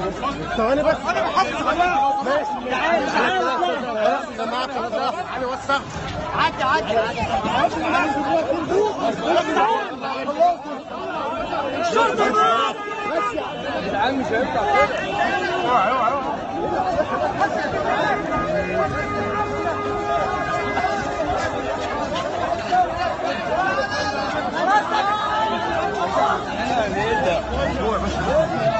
ثواني بس. انا بحافظ عليها. ماشي تعالى سمعت تعالى وسع. عدي الشرطه بقى. يا جدعان مش هينفع كده. اوعى اوعى.